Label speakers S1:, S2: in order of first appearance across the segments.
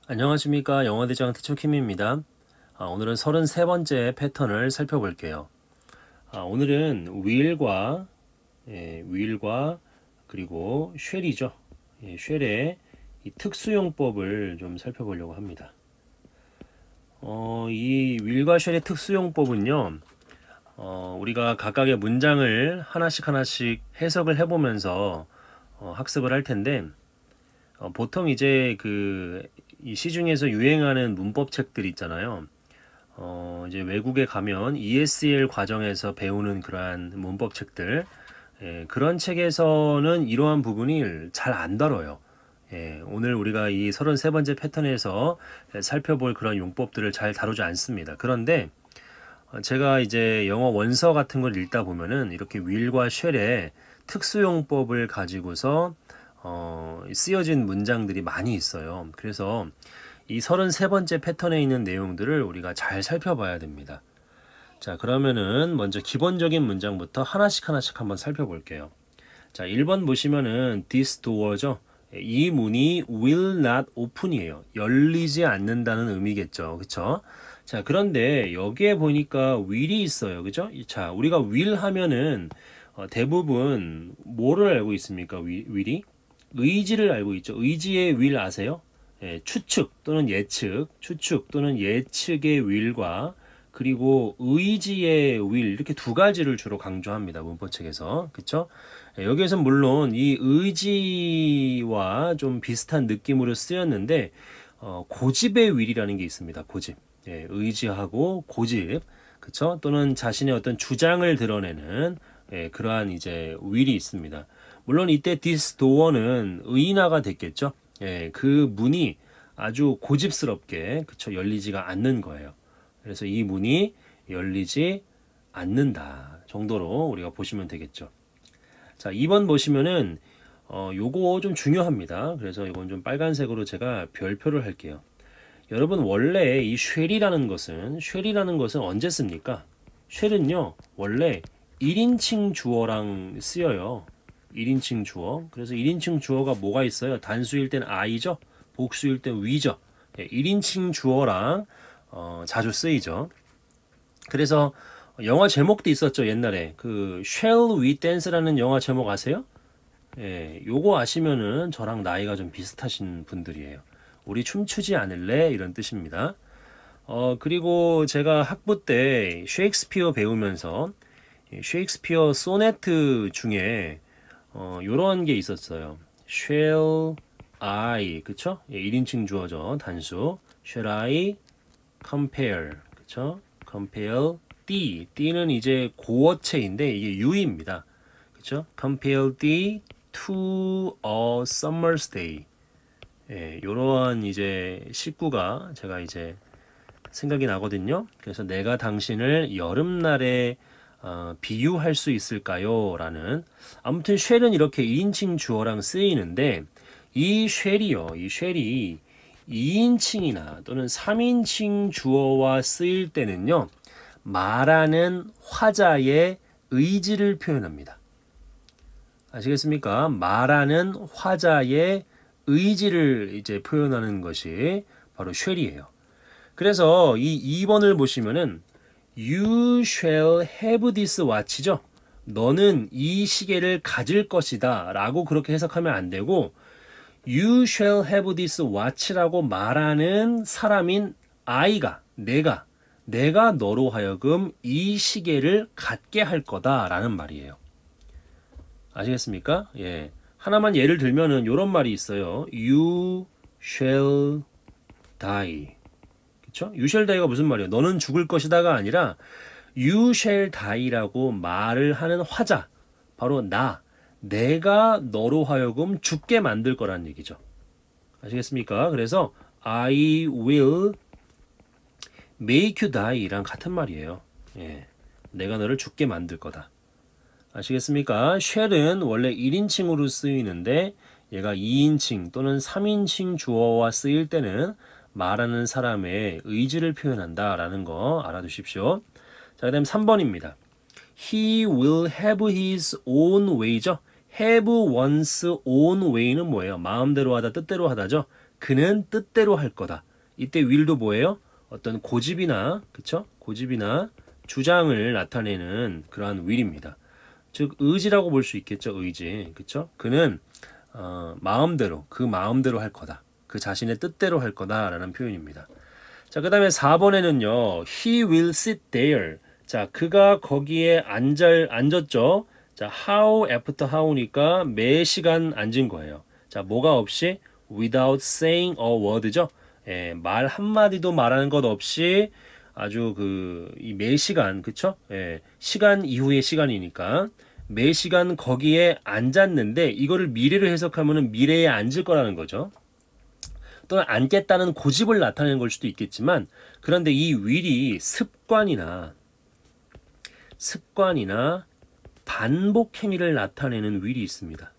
S1: 안녕하십니까. 영어대장 태초 킴입니다. 오늘은 33번째 패턴을 살펴볼게요. 오늘은 will과 그리고 shall이죠. shall의 이 특수용법을 좀 살펴보려고 합니다. 이 will과 shall의 특수용법은요. 우리가 각각의 문장을 하나씩 해석을 해보면서 학습을 할 텐데 보통 이제 이 시중에서 유행하는 문법책들 있잖아요. 이제 외국에 가면 ESL 과정에서 배우는 그러한 문법책들, 그런 책에서는 이러한 부분이 잘 안 다뤄요. 오늘 우리가 이 33번째 패턴에서 살펴볼 그런 용법들을 잘 다루지 않습니다. 그런데 제가 이제 영어 원서 같은 걸 읽다 보면은 이렇게 will과 shall의 특수용법을 가지고서 쓰여진 문장들이 많이 있어요. 그래서 이 33번째 패턴에 있는 내용들을 우리가 잘 살펴봐야 됩니다. 자, 그러면은 먼저 기본적인 문장부터 하나씩 한번 살펴볼게요. 자, 1번 보시면은 this door죠. 이 문이 will not open이에요. 열리지 않는다는 의미겠죠. 그쵸? 자, 그런데 여기에 보니까 will이 있어요. 그죠? 자, 우리가 will 하면은 대부분 뭐를 알고 있습니까? will이? 의지를 알고 있죠. 의지의 will 아세요? 추측 또는 예측의 will과 그리고 의지의 will 이렇게 두 가지를 주로 강조합니다. 문법책에서. 그쵸? 여기에서 물론 이 의지와 좀 비슷한 느낌으로 쓰였는데 고집의 will이라는 게 있습니다. 고집. 의지하고 고집. 그쵸? 또는 자신의 어떤 주장을 드러내는 그러한 이제 will이 있습니다. 물론 이때 this door는 의인화가 됐겠죠. 그 문이 아주 고집스럽게 그쵸 열리지가 않는 거예요. 그래서 이 문이 열리지 않는다 정도로 우리가 보시면 되겠죠. 자, 2번 보시면은 요거 좀 중요합니다. 그래서 이건 좀 빨간색으로 제가 별표를 할게요. 여러분 원래 이 shall이라는 것은 언제 씁니까? shall은요 원래 1인칭 주어랑 쓰여요. 1인칭 주어. 그래서 1인칭 주어가 뭐가 있어요? 단수일 땐 I죠. 복수일 땐 we죠. 1인칭 주어랑 자주 쓰이죠. 그래서 영화 제목도 있었죠. 옛날에 그 Shall We Dance라는 영화 제목 아세요? 요거 아시면은 저랑 나이가 좀 비슷하신 분들이에요. 우리 춤추지 않을래? 이런 뜻입니다. 그리고 제가 학부 때 셰익스피어 배우면서 셰익스피어 소네트 중에 요런 게 있었어요. Shall I, 그쵸? 1인칭 주어죠. 단수. Shall I compare, 그쵸? Compare D는 이제 고어체인데 이게 U입니다. 그쵸? Compare D to a summer's day. 요러한 이제 식구가 제가 이제 생각이 나거든요. 그래서 내가 당신을 여름날에 비유할 수 있을까요? 라는 아무튼 shall은 이렇게 2인칭 주어랑 쓰이는데 이 shall이 2인칭이나 또는 3인칭 주어와 쓰일 때는요 말하는 화자의 의지를 표현합니다. 아시겠습니까? 말하는 화자의 의지를 이제 표현하는 것이 바로 shall이에요. 그래서 이 2번을 보시면은 You shall have this watch죠. 너는 이 시계를 가질 것이다 라고 그렇게 해석하면 안 되고 You shall have this watch라고 말하는 사람인 내가 너로 하여금 이 시계를 갖게 할 거다 라는 말이에요. 아시겠습니까? 하나만 예를 들면은 이런 말이 있어요. You shall die. 그쵸? You shall die가 무슨 말이에요? 너는 죽을 것이다가 아니라 You shall die라고 말을 하는 화자, 바로 내가 너로 하여금 죽게 만들 거라는 얘기죠. 아시겠습니까? 그래서 I will make you die랑 같은 말이에요. 내가 너를 죽게 만들 거다. 아시겠습니까? shall은 원래 1인칭으로 쓰이는데 얘가 2인칭 또는 3인칭 주어와 쓰일 때는 말하는 사람의 의지를 표현한다 라는 거 알아두십시오. 자, 그 다음 3번입니다. He will have his own way죠. have one's own way는 뭐예요? 마음대로 하다, 뜻대로 하다죠. 그는 뜻대로 할 거다. 이때 will도 뭐예요? 어떤 고집이나 그쵸? 고집이나 주장을 나타내는 그러한 will입니다. 즉 의지라고 볼 수 있겠죠. 의지. 그쵸? 그는 마음대로 그 마음대로 할 거다. 그 자신의 뜻대로 할 거다라는 표현입니다. 자, 그 다음에 4번에는요. He will sit there. 자, 그가 거기에 앉았죠. 자, how after how니까 매 시간 앉은 거예요. 자, 뭐가 없이 without saying a word죠. 예, 말 한마디도 말하는 것 없이 아주 이 매 시간, 그쵸? 예, 시간 이후의 시간이니까 매 시간 거기에 앉았는데 이거를 미래로 해석하면은 미래에 앉을 거라는 거죠. 또는 앉겠다는 고집을 나타내는 걸 수도 있겠지만 그런데 이 will이 습관이나 반복 행위를 나타내는 will이 있습니다.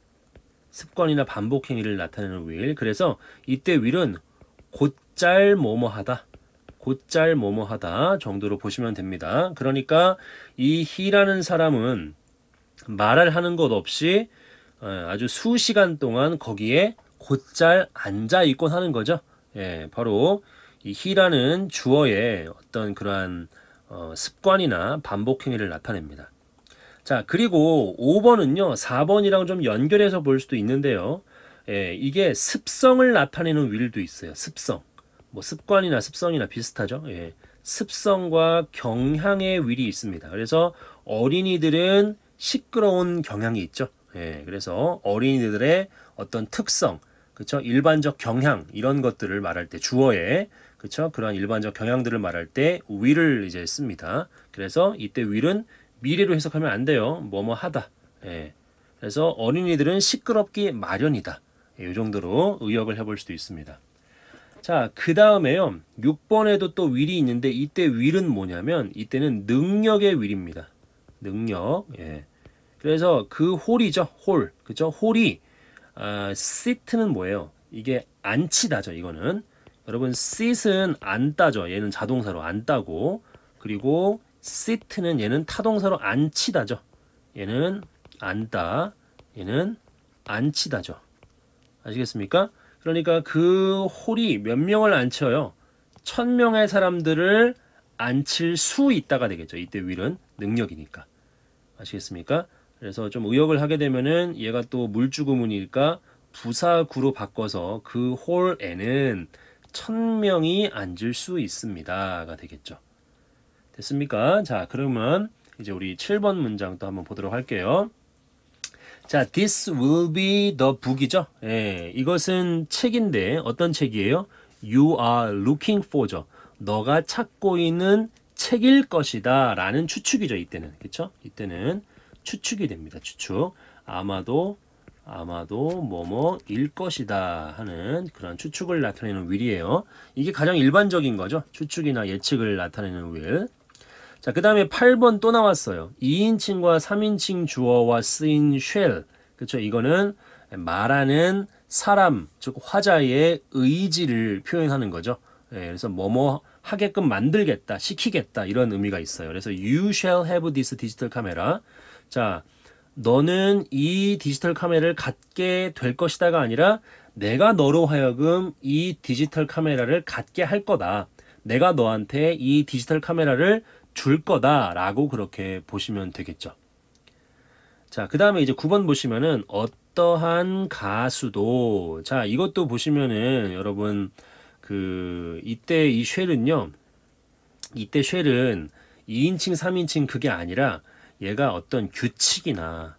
S1: 습관이나 반복 행위를 나타내는 will. 그래서 이때 will은 곧잘 뭐뭐하다. 곧잘 뭐뭐하다 정도로 보시면 됩니다. 그러니까 이 he라는 사람은 말을 하는 것 없이 아주 수시간 동안 거기에 곧잘 앉아 있곤 하는 거죠. 예, 바로 이 he라는 주어의 어떤 그러한 습관이나 반복 행위를 나타냅니다. 자, 그리고 5번은요. 4번이랑 좀 연결해서 볼 수도 있는데요. 예, 이게 습성을 나타내는 will도 있어요. 습성. 뭐 습관이나 습성이나 비슷하죠. 예, 습성과 경향의 will이 있습니다. 그래서 어린이들은 시끄러운 경향이 있죠. 예, 그래서 어린이들의 어떤 특성, 그쵸? 일반적 경향 이런 것들을 말할 때 주어에 그쵸? 그런 일반적 경향들을 말할 때 will을 이제 씁니다. 그래서 이때 will은 미래로 해석하면 안 돼요. 뭐뭐 하다. 예. 그래서 어린이들은 시끄럽기 마련이다. 예, 이 정도로 의역을 해볼 수도 있습니다. 자, 그 다음에요. 6번에도 또 will이 있는데 이때 will은 뭐냐면 이때는 능력의 will입니다. 능력. 예. 그래서 그 홀이죠. 홀. 그죠? 홀이 sit는 뭐예요? 이게 앉히다죠. 이거는. 여러분 sit은 앉다죠. 얘는 자동사로 앉다고. 그리고 sit는 얘는 타동사로 앉히다죠. 얘는 앉다. 얘는 앉히다죠. 아시겠습니까? 그러니까 그 홀이 몇 명을 앉혀요? 1000명의 사람들을 앉힐 수 있다가 되겠죠. 이때 will은 능력이니까. 아시겠습니까? 그래서 좀 의역을 하게 되면은 얘가 또 물주구문이니까 부사구로 바꿔서 그 홀에는 1000명이 앉을 수 있습니다가 되겠죠. 됐습니까? 자, 그러면 이제 우리 7번 문장 또 한번 보도록 할게요. 자, this will be the book이죠. 예, 이것은 책인데 어떤 책이에요? You are looking for죠. 너가 찾고 있는 책일 것이다 라는 추측이죠. 이때는. 그쵸? 이때는 추측이 됩니다. 추측. 아마도 뭐뭐일 것이다 하는 그런 추측을 나타내는 will이에요. 이게 가장 일반적인 거죠. 추측이나 예측을 나타내는 will. 자, 그 다음에 8번 또 나왔어요. 2인칭과 3인칭 주어와 쓰인 shall. 그쵸? 이거는 말하는 사람, 즉 화자의 의지를 표현하는 거죠. 예, 그래서 뭐뭐 하게끔 만들겠다, 시키겠다 이런 의미가 있어요. 그래서 you shall have this digital camera. 자, 너는 이 디지털 카메라를 갖게 될 것이다가 아니라 내가 너로 하여금 이 디지털 카메라를 갖게 할 거다. 내가 너한테 이 디지털 카메라를 줄 거다 라고 그렇게 보시면 되겠죠. 자, 그 다음에 이제 9번 보시면은 어떠한 가수도, 자, 이것도 보시면은 여러분 이때 이 쉘은요, 이때 쉘은 2인칭 3인칭 그게 아니라 얘가 어떤 규칙이나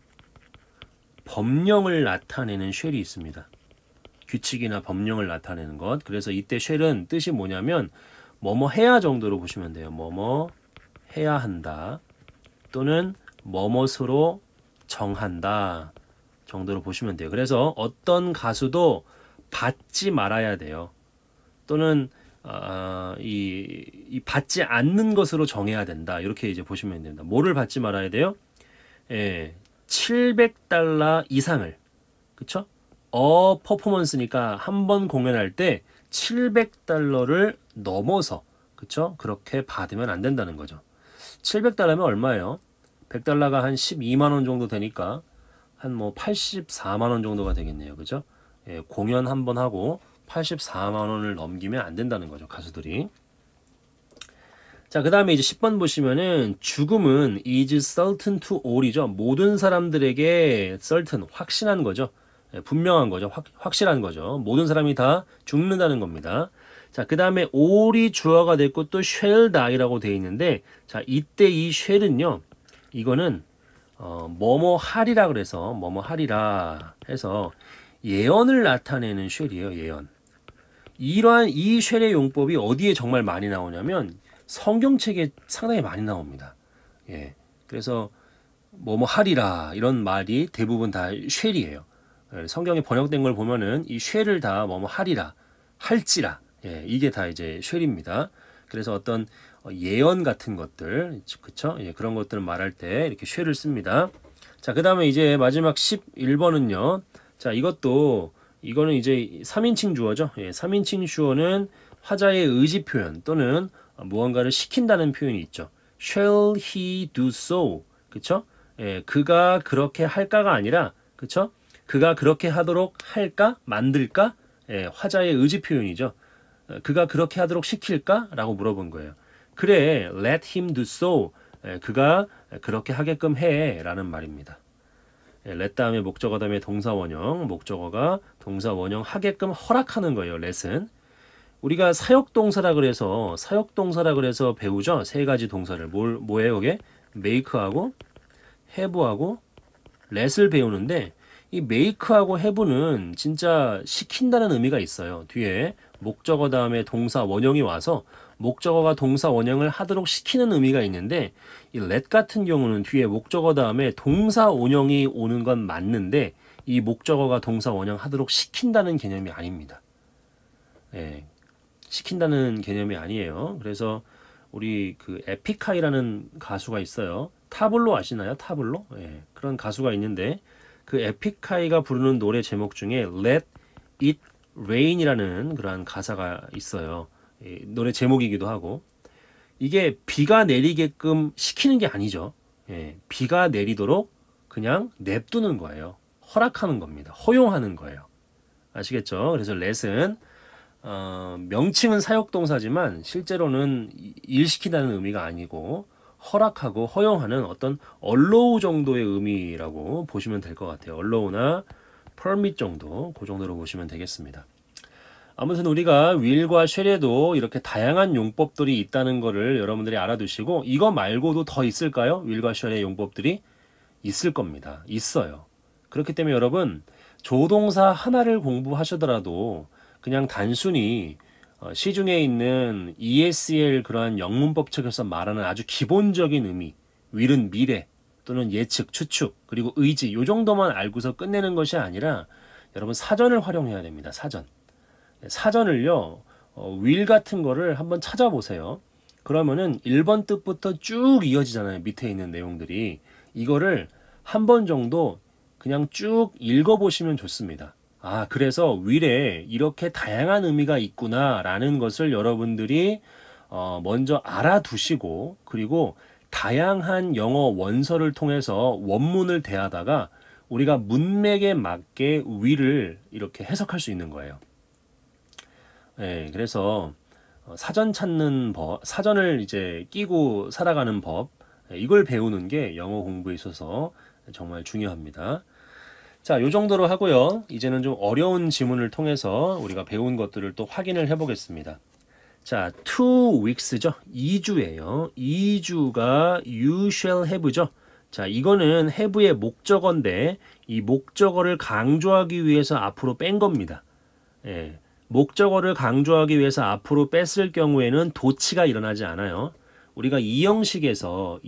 S1: 법령을 나타내는 쉘이 있습니다. 규칙이나 법령을 나타내는 것. 그래서 이때 쉘은 뜻이 뭐냐면 뭐뭐 해야 정도로 보시면 돼요. 뭐뭐 해야 한다. 또는 뭐뭐으로 정한다 정도로 보시면 돼요. 그래서 어떤 가수도 받지 말아야 돼요. 또는 이 받지 않는 것으로 정해야 된다. 이렇게 이제 보시면 됩니다. 뭐를 받지 말아야 돼요? 예, $700 이상을. 그쵸? 퍼포먼스니까 한 번 공연할 때 $700를 넘어서, 그쵸? 그렇게 받으면 안 된다는 거죠. $700면 얼마예요? $100가 한 12만 원 정도 되니까 한 뭐 84만 원 정도가 되겠네요. 그죠? 공연 한 번 하고 84만 원을 넘기면 안 된다는 거죠, 가수들이. 자, 그 다음에 이제 10번 보시면은 죽음은 is certain to all이죠. 모든 사람들에게 certain, 확신한 거죠. 분명한 거죠. 확실한 거죠. 모든 사람이 다 죽는다는 겁니다. 자, 그 다음에 all이 주어가 됐고 또 shall die라고 되어 있는데, 자, 이때 이 shall은요, 이거는 뭐뭐 하리라 그래서 뭐뭐 하리라 해서 예언을 나타내는 shall이에요. 예언. 이러한 이 shall의 용법이 어디에 정말 많이 나오냐면 성경책에 상당히 많이 나옵니다. 예. 그래서 뭐뭐 하리라 이런 말이 대부분 다 shall이에요. 성경에 번역된 걸 보면은 이 shall을 다 뭐뭐 하리라, 할지라, 예, 이게 다 이제 shall입니다. 그래서 어떤 예언 같은 것들, 그쵸? 예, 그런 것들을 말할 때 이렇게 shall을 씁니다. 자, 그 다음에 이제 마지막 11번은요. 자, 이거는 이제 3인칭 주어죠. 예, 3인칭 주어는 화자의 의지 표현 또는 무언가를 시킨다는 표현이 있죠. Shall he do so? 그쵸? 예, 그가 그렇게 할까가 아니라, 그쵸? 그가 그렇게 하도록 할까? 만들까? 예, 화자의 의지 표현이죠. 그가 그렇게 하도록 시킬까? 라고 물어본 거예요. 그래, let him do so. 예, 그가 그렇게 하게끔 해. 라는 말입니다. 예, let 다음에 목적어 다음에 동사 원형, 목적어가 동사 원형 하게끔 허락하는 거예요. let은. 우리가 사역동사라 그래서 배우죠. 세 가지 동사를. 뭐예요, 그게? make하고 have하고 let을 배우는데 이 make하고 have는 진짜 시킨다는 의미가 있어요. 뒤에 목적어 다음에 동사 원형이 와서 목적어가 동사 원형을 하도록 시키는 의미가 있는데 이 let 같은 경우는 뒤에 목적어 다음에 동사 원형이 오는 건 맞는데 이 목적어가 동사 원형 하도록 시킨다는 개념이 아닙니다. 예. 시킨다는 개념이 아니에요. 그래서 우리 그 에픽하이라는 가수가 있어요. 타블로 아시나요? 타블로? 예, 그런 가수가 있는데 그 에픽하이가 부르는 노래 제목 중에 Let It Rain이라는 그러한 가사가 있어요. 예, 노래 제목이기도 하고 이게 비가 내리게끔 시키는 게 아니죠. 예, 비가 내리도록 그냥 냅두는 거예요. 허락하는 겁니다. 허용하는 거예요. 아시겠죠? 그래서 let은 명칭은 사역동사지만 실제로는 일시킨다는 의미가 아니고 허락하고 허용하는 어떤 allow 정도의 의미라고 보시면 될 것 같아요. allow나 permit 정도, 그 정도로 보시면 되겠습니다. 아무튼 우리가 will과 shall에도 이렇게 다양한 용법들이 있다는 것을 여러분들이 알아두시고 이거 말고도 더 있을까요? will과 shall의 용법들이 있을 겁니다. 있어요. 그렇기 때문에 여러분 조동사 하나를 공부하시더라도 그냥 단순히 시중에 있는 ESL 그러한 영문법 책에서 말하는 아주 기본적인 의미, will은 미래 또는 예측, 추측, 그리고 의지 요 정도만 알고서 끝내는 것이 아니라 여러분 사전을 활용해야 됩니다. 사전을요. will 같은 거를 한번 찾아보세요. 그러면은 1번 뜻부터 쭉 이어지잖아요. 밑에 있는 내용들이. 이거를 한 번 정도 그냥 쭉 읽어보시면 좋습니다. 아, 그래서 will에 이렇게 다양한 의미가 있구나 라는 것을 여러분들이 먼저 알아두시고 그리고 다양한 영어 원서를 통해서 원문을 대하다가 우리가 문맥에 맞게 will을 이렇게 해석할 수 있는 거예요. 네, 그래서 사전 찾는 법, 사전을 이제 끼고 살아가는 법, 이걸 배우는 게 영어 공부에 있어서 정말 중요합니다. 자, 요 정도로 하고요. 이제는 좀 어려운 지문을 통해서 우리가 배운 것들을 또 확인을 해보겠습니다. 자, 2weeks죠. 2주예요. 2주가 you shall have죠. 자, 이거는 have의 목적어인데 이 목적어를 강조하기 위해서 앞으로 뺀 겁니다. 예, 목적어를 강조하기 위해서 앞으로 뺐을 경우에는 도치가 일어나지 않아요. 우리가 이 형식에서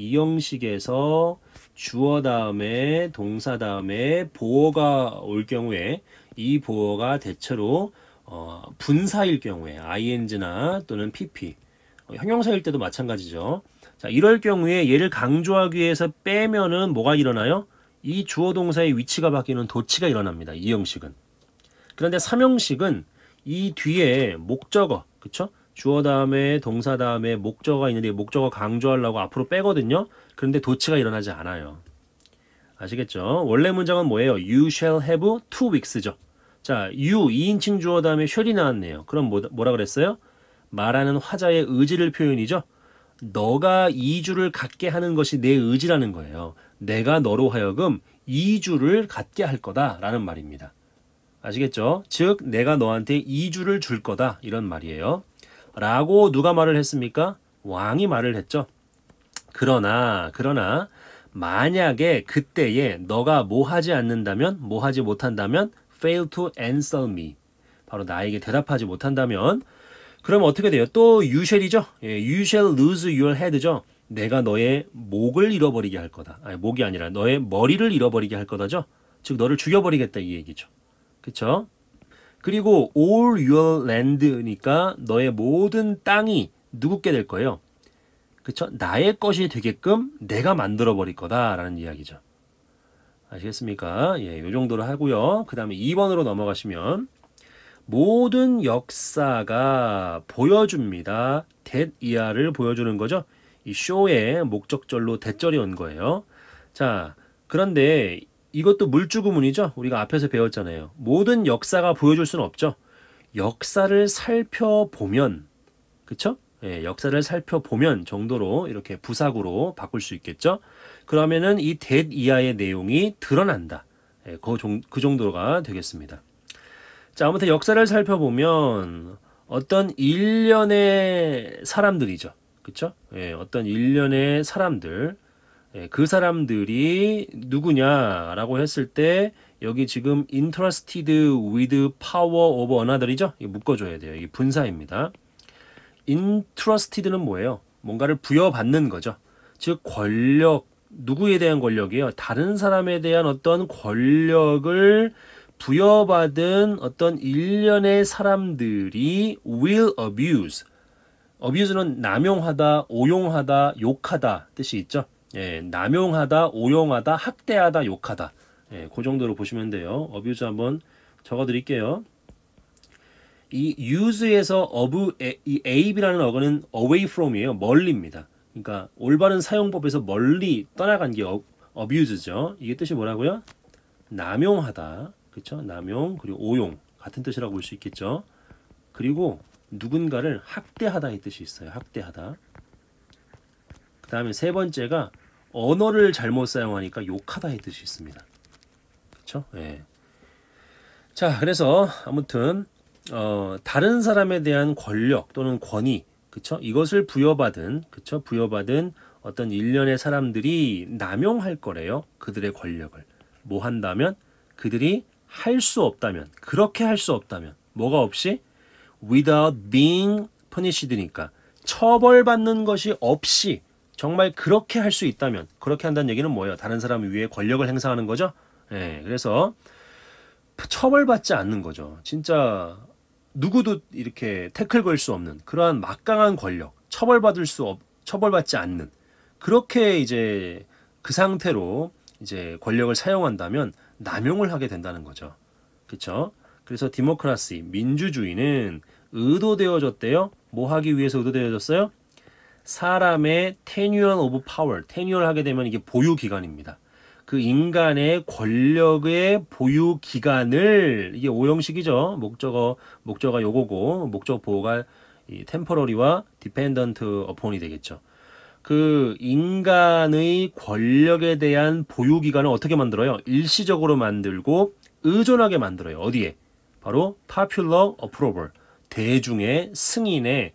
S1: 주어 다음에 동사 다음에 보어가 올 경우에 이 보어가 대체로 분사일 경우에 ing나 또는 pp 형용사일 때도 마찬가지죠. 자, 이럴 경우에 얘를 강조하기 위해서 빼면은 뭐가 일어나요? 이 주어 동사의 위치가 바뀌는 도치가 일어납니다. 이 형식은. 그런데 3형식은 이 뒤에 목적어, 그쵸? 주어 다음에 동사 다음에 목적어가 있는데 목적어 강조하려고 앞으로 빼거든요. 그런데 도치가 일어나지 않아요. 아시겠죠? 원래 문장은 뭐예요? You shall have 2weeks죠. 자, you 2인칭 주어 다음에 shall이 나왔네요. 그럼 뭐라 그랬어요? 말하는 화자의 의지를 표현이죠. 너가 이주를 갖게 하는 것이 내 의지라는 거예요. 내가 너로 하여금 이주를 갖게 할 거다라는 말입니다. 아시겠죠? 즉 내가 너한테 이주를 줄 거다 이런 말이에요. 라고 누가 말을 했습니까? 왕이 말을 했죠. 그러나 만약에 그때에 너가 뭐 하지 않는다면, 뭐 하지 못한다면 fail to answer me, 바로 나에게 대답하지 못한다면 그럼 어떻게 돼요? 또 you shall이죠. 예, you shall lose your head죠. 내가 너의 목을 잃어버리게 할 거다. 아니, 목이 아니라 너의 머리를 잃어버리게 할 거다죠. 즉 너를 죽여버리겠다 이 얘기죠. 그쵸? 그리고 all your land니까 너의 모든 땅이 누구께 될 거예요? 그쵸? 나의 것이 되게끔 내가 만들어 버릴 거다라는 이야기죠. 아시겠습니까? 예, 요 정도로 하고요. 그 다음에 2번으로 넘어가시면 모든 역사가 보여줍니다. that 이하를 보여주는 거죠. 이 show의 목적절로 that절이 온 거예요. 자, 그런데 이것도 물주구문이죠. 우리가 앞에서 배웠잖아요. 모든 역사가 보여줄 수는 없죠. 역사를 살펴보면, 그쵸? 예, 역사를 살펴보면 정도로 이렇게 부사구로 바꿀 수 있겠죠. 그러면은 이 that 이하의 내용이 드러난다. 예, 그 정도가 되겠습니다. 자, 아무튼 역사를 살펴보면 어떤 일련의 사람들이죠. 그쵸? 예, 어떤 일련의 사람들, 예, 그 사람들이 누구냐라고 했을 때 여기 지금 interested with power of another이죠? 이거 묶어줘야 돼요. 이게 분사입니다. interested는 뭐예요? 뭔가를 부여받는 거죠. 즉 권력, 누구에 대한 권력이에요? 다른 사람에 대한 어떤 권력을 부여받은 어떤 일련의 사람들이 will abuse. abuse는 남용하다, 오용하다, 욕하다 뜻이 있죠. 예, 남용하다, 오용하다, 학대하다, 욕하다. 예, 그 정도로 보시면 돼요. abuse 한번 적어 드릴게요. 이 use에서 of, 이 abe라는 어근은 away from이에요. 멀리입니다. 그러니까 올바른 사용법에서 멀리 떠나간 게 abuse죠. 이게 뜻이 뭐라고요? 남용하다. 그렇죠? 남용 그리고 오용 같은 뜻이라고 볼 수 있겠죠. 그리고 누군가를 학대하다의 뜻이 있어요. 학대하다. 그 다음에 세 번째가 언어를 잘못 사용하니까 욕하다의 뜻이 있습니다. 그렇죠? 예. 자, 그래서 아무튼 다른 사람에 대한 권력 또는 권위, 그렇죠? 이것을 부여받은, 그렇죠? 부여받은 어떤 일련의 사람들이 남용할 거래요. 그들의 권력을. 뭐 한다면? 그들이 할 수 없다면, 그렇게 할 수 없다면, 뭐가 없이? without being punished니까 처벌받는 것이 없이 정말 그렇게 할 수 있다면, 그렇게 한다는 얘기는 뭐예요? 다른 사람 위에 권력을 행사하는 거죠. 예, 그래서 처벌받지 않는 거죠. 진짜 누구도 이렇게 태클 걸 수 없는 그러한 막강한 권력, 처벌받지 않는, 그렇게 이제 그 상태로 이제 권력을 사용한다면 남용을 하게 된다는 거죠. 그렇죠? 그래서 디모크라시, 민주주의는 의도되어졌대요. 뭐 하기 위해서 의도되어졌어요? 사람의 tenure of power, tenure 하게 되면 이게 보유 기간입니다. 그 인간의 권력의 보유 기간을, 이게 오형식이죠. 목적어가 요거고 목적 보호가 이 temporary와 dependent upon이 되겠죠. 그 인간의 권력에 대한 보유 기간을 어떻게 만들어요? 일시적으로 만들고 의존하게 만들어요. 어디에? 바로 popular approval, 대중의 승인에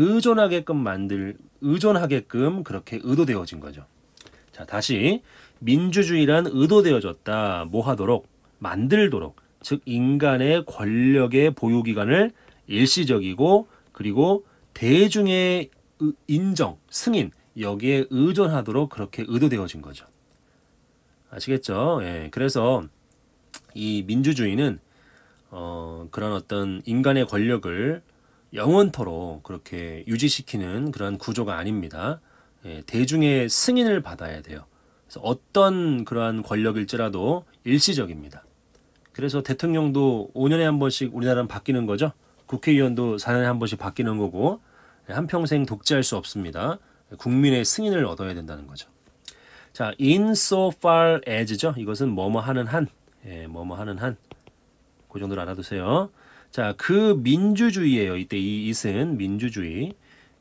S1: 의존하게끔 그렇게 의도되어진 거죠. 자, 다시 민주주의란 의도되어졌다. 뭐 하도록? 만들도록. 즉 인간의 권력의 보유 기간을 일시적이고 그리고 대중의 인정, 승인 여기에 의존하도록 그렇게 의도되어진 거죠. 아시겠죠? 예, 그래서 이 민주주의는 그런 어떤 인간의 권력을 영원토록 그렇게 유지시키는 그런 구조가 아닙니다. 예, 대중의 승인을 받아야 돼요. 그래서 어떤 그러한 권력일지라도 일시적입니다. 그래서 대통령도 5년에 한 번씩 우리나라는 바뀌는 거죠. 국회의원도 4년에 한 번씩 바뀌는 거고 한평생 독재할 수 없습니다. 국민의 승인을 얻어야 된다는 거죠. 자, in so far as죠. 이것은 뭐뭐 하는 한, 예, 뭐뭐 하는 한. 그 정도로 알아두세요. 자, 그 민주주의예요. 이때 이 it은 민주주의.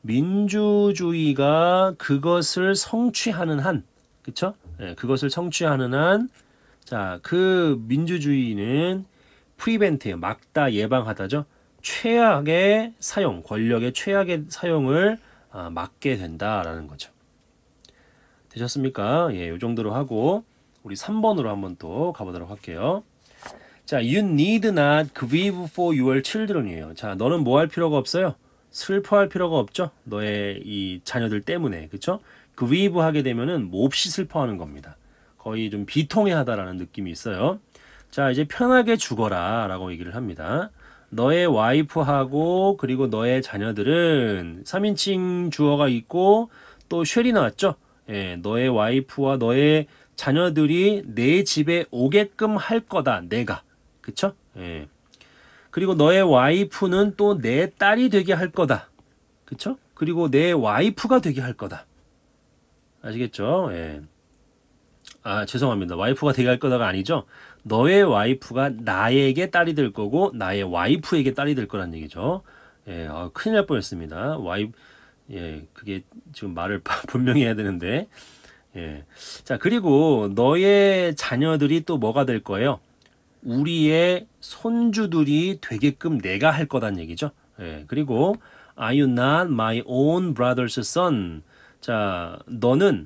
S1: 민주주의가 그것을 성취하는 한, 그쵸? 예, 그것을 성취하는 한, 자, 그 민주주의는 프리벤트예요. 막다, 예방하다죠. 최악의 사용, 권력의 최악의 사용을 막게 된다라는 거죠. 되셨습니까? 예, 요 정도로 하고 우리 3번으로 한번 또 가보도록 할게요. 자, you need not grieve for your children이에요. 자, 너는 뭐 할 필요가 없어요? 슬퍼할 필요가 없죠. 너의 이 자녀들 때문에, 그쵸? grieve 하게 되면은 몹시 슬퍼하는 겁니다. 거의 좀 비통해하다라는 느낌이 있어요. 자, 이제 편하게 죽어라 라고 얘기를 합니다. 너의 와이프하고 그리고 너의 자녀들은 3인칭 주어가 있고 또 쉘이 나왔죠. 예, 너의 와이프와 너의 자녀들이 내 집에 오게끔 할 거다. 내가. 그쵸? 예. 그리고 너의 와이프는 또 내 딸이 되게 할 거다. 그쵸? 그리고 내 와이프가 되게 할 거다. 아시겠죠? 예. 아, 죄송합니다. 와이프가 되게 할 거다가 아니죠. 너의 와이프가 나에게 딸이 될 거고 나의 와이프에게 딸이 될 거란 얘기죠. 예, 큰일 날 뻔했습니다. 예, 그게 지금 말을 분명히 해야 되는데. 예. 자, 그리고 너의 자녀들이 또 뭐가 될 거예요? 우리의 손주들이 되게끔 내가 할 거란 얘기죠. 예. 그리고 Are you not my own brother's son? 자, 너는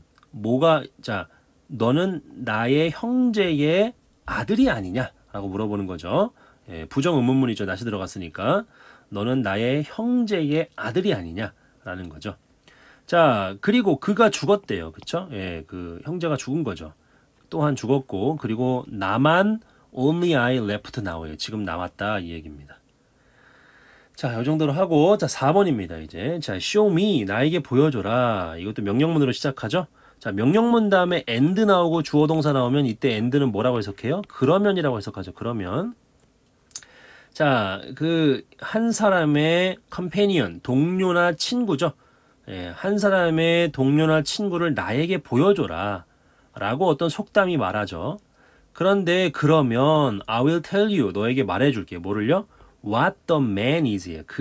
S1: 너는 나의 형제의 아들이 아니냐라고 물어보는 거죠. 예, 부정 의문문이죠. 낫이 들어갔으니까. 너는 나의 형제의 아들이 아니냐라는 거죠. 자, 그리고 그가 죽었대요. 그쵸? 예, 그 형제가 죽은 거죠. 또한 죽었고, 그리고 나만 only I left now예요. 지금 남았다 이 얘기입니다. 자, 이 정도로 하고, 자, 4번입니다. 이제. 자, show me, 나에게 보여줘라. 이것도 명령문으로 시작하죠. 자, 명령문 다음에 and 나오고 주어 동사 나오면 이때 and는 뭐라고 해석해요? 그러면이라고 해석하죠. 그러면. 자, 그 한 사람의 companion, 동료나 친구죠. 예, 한 사람의 동료나 친구를 나에게 보여줘라 라고 어떤 속담이 말하죠. 그런데 그러면 I will tell you, 너에게 말해줄게. 뭐를요? What the man is. 그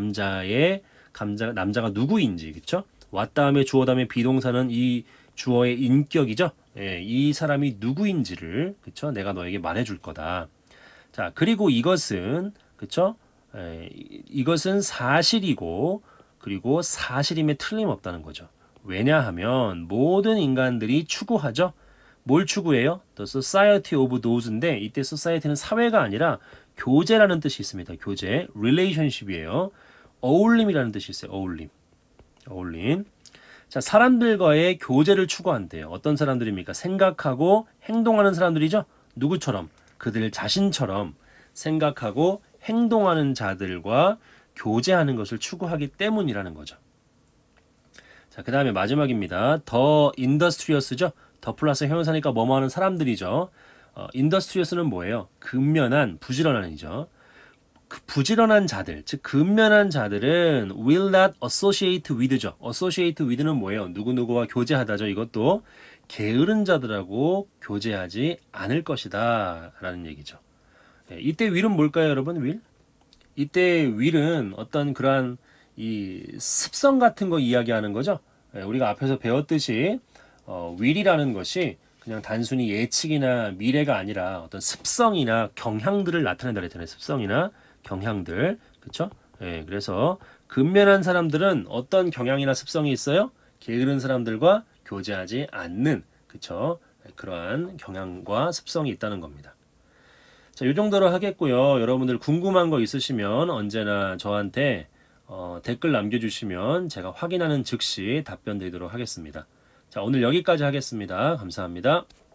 S1: 남자가 누구인지. 그쵸? what 다음에 주어 다음에 비동사는 이 주어의 인격이죠. 예, 이 사람이 누구인지를, 그쵸? 내가 너에게 말해줄 거다. 자, 그리고 이것은, 그쵸? 예, 이것은 사실이고, 그리고 사실임에 틀림없다는 거죠. 왜냐하면 모든 인간들이 추구하죠. 뭘 추구해요? The Society of Those인데 이때 Society는 사회가 아니라 교제라는 뜻이 있습니다. 교제, relationship이에요. 어울림이라는 뜻이 있어요. 어울림. 자, 사람들과의 교제를 추구한대요. 어떤 사람들입니까? 생각하고 행동하는 사람들이죠. 누구처럼? 그들 자신처럼 생각하고 행동하는 자들과 교제하는 것을 추구하기 때문이라는 거죠. 자, 그 다음에 마지막입니다. 더 인더스트리어스죠. 더 플러스 형용사니까 뭐뭐 하는 사람들이죠. 인더스트리어스는 뭐예요? 근면한, 부지런한이죠. 그 부지런한 자들, 즉 근면한 자들은 will not associate with죠. associate with는 뭐예요? 누구누구와 교제하다죠. 이것도 게으른 자들하고 교제하지 않을 것이다 라는 얘기죠. 이때 will은 뭘까요, 여러분? will? 이때 will은 어떤 그러한 이 습성 같은 거 이야기하는 거죠. 우리가 앞에서 배웠듯이 will이라는 것이 그냥 단순히 예측이나 미래가 아니라 어떤 습성이나 경향들을 나타낸다 그랬잖아요. 습성이나 경향들. 그쵸? 예, 그래서 근면한 사람들은 어떤 경향이나 습성이 있어요? 게으른 사람들과 교제하지 않는, 그쵸? 그러한 경향과 습성이 있다는 겁니다. 자, 이 정도로 하겠고요. 여러분들 궁금한 거 있으시면 언제나 저한테 댓글 남겨주시면 제가 확인하는 즉시 답변 드리도록 하겠습니다. 자, 오늘 여기까지 하겠습니다. 감사합니다.